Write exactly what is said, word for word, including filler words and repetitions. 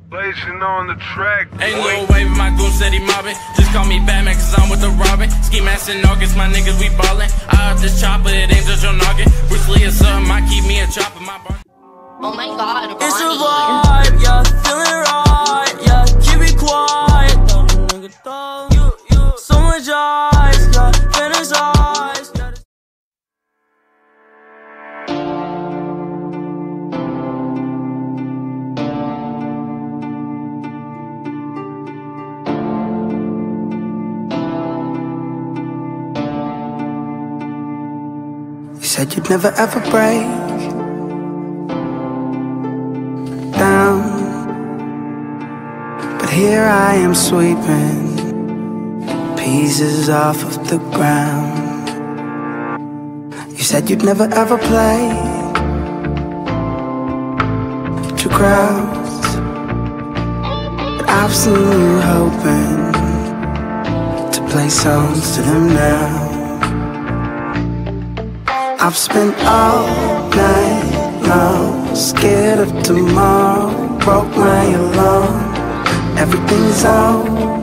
Blazing on the track. Ain't no way with my goon said he mobbing. Just call me Batman cause I'm with the Robin. Ski mask in August, my niggas we ballin'. I up this chopper, it ain't just your noggin. Bruce Lee or something, I keep me a chopper, my bar. Oh my god, Ronnie. It's a vibe, yeah, feeling right, yeah, keep it quiet, don't nigga though. You, you, so much eyes, yeah, fantasize, yeah. You said you'd never ever break down, but here I am sweeping pieces off of the ground. You said you'd never ever play to crowds, but I've seen you hoping to play songs to them now. I've spent all night long scared of tomorrow, broke my alarm. Everything's on